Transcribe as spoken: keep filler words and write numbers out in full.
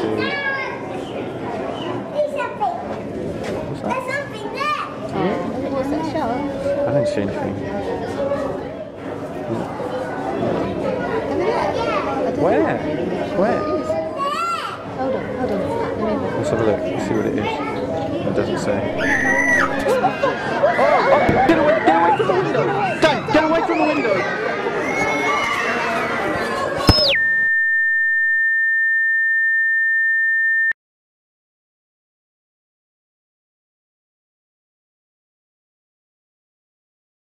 What's that? There's something there. Yeah. What's that shell? I don't see anything. Where? Where? Hold on, hold on. Let's have a look. Let's see what it is. It doesn't say. Oh, oh, get away! Get away from the window! Dan, get away from the window!